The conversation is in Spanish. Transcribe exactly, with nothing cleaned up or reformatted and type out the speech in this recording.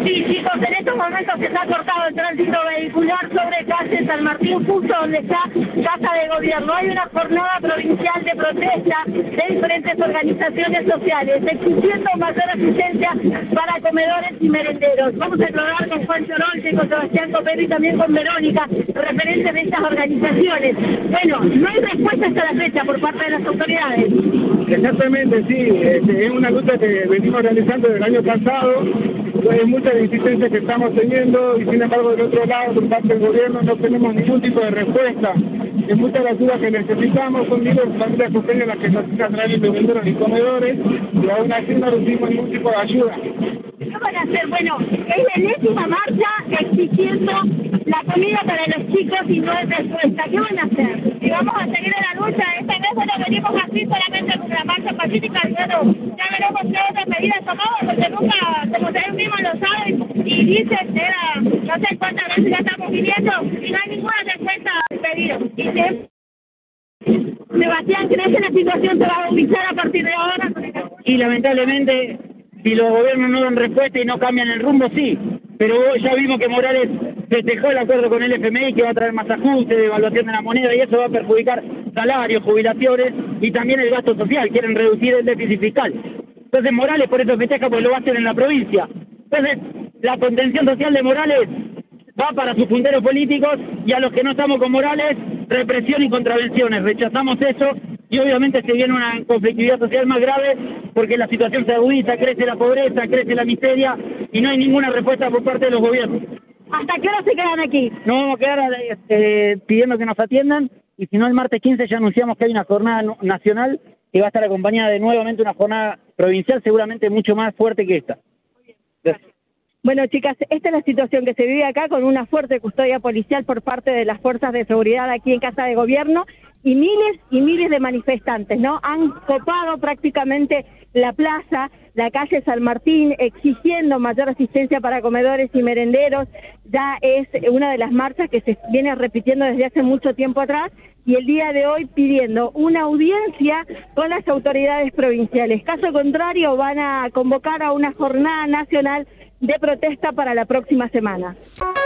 Sí, chicos, en estos momentos se está cortado el tránsito vehicular sobre calle San Martín, justo donde está Casa de Gobierno. Hay una jornada provincial de protesta de diferentes organizaciones sociales, exigiendo mayor asistencia para comedores y merenderos. Vamos a explorar con Juan Chorolche, con Sebastián Copero y también con Verónica, referentes de estas organizaciones. Bueno, no hay respuesta hasta la fecha por parte de las autoridades. Exactamente, sí. Es una lucha que venimos realizando desde el año pasado. Hay muchas insistencias que estamos teniendo y sin embargo del otro lado, por parte del gobierno, no tenemos ningún tipo de respuesta. En muchas de las ayudas que necesitamos son miles de familias costeñas las que necesitan traer merenderos y comedores y aún así no recibimos ningún tipo de ayuda. ¿Qué van a hacer? Bueno, es la enésima marcha exigiendo la comida para los chicos y no es respuesta. ¿Qué van a hacer? Y vamos a seguir en la lucha. Esta vez, bueno, venimos así solamente con la marcha pacífica y bueno, ya veremos qué otras medidas tomamos, porque nunca, como ustedes mismos lo saben, y dicen, era, no sé cuántas veces ya estamos viniendo y no hay ninguna respuesta al pedido. Y se... Sebastián, ¿crees que la situación se va a agudizar a partir de ahora? Y lamentablemente, si los gobiernos no dan respuesta y no cambian el rumbo, sí. Pero ya vimos que Morales festejó el acuerdo con el F M I, que va a traer más ajustes, devaluación de la moneda, y eso va a perjudicar salarios, jubilaciones y también el gasto social. Quieren reducir el déficit fiscal. Entonces Morales por eso festeja, porque lo va a hacer en la provincia. Entonces, la contención social de Morales va para sus punteros políticos, y a los que no estamos con Morales, represión y contravenciones. Rechazamos eso, y obviamente se viene una conflictividad social más grave, porque la situación se agudiza, crece la pobreza, crece la miseria, y no hay ninguna respuesta por parte de los gobiernos. ¿Hasta qué hora se quedan aquí? Nos vamos a quedar eh, pidiendo que nos atiendan, y si no, el martes quince ya anunciamos que hay una jornada nacional que va a estar acompañada de nuevamente una jornada provincial, seguramente mucho más fuerte que esta. Gracias. Bueno, chicas, esta es la situación que se vive acá, con una fuerte custodia policial por parte de las fuerzas de seguridad aquí en Casa de Gobierno, y miles y miles de manifestantes, ¿no? Han copado prácticamente la plaza, la calle San Martín, exigiendo mayor asistencia para comedores y merenderos. Ya es una de las marchas que se viene repitiendo desde hace mucho tiempo atrás, y el día de hoy pidiendo una audiencia con las autoridades provinciales. Caso contrario, van a convocar a una jornada nacional de protesta para la próxima semana.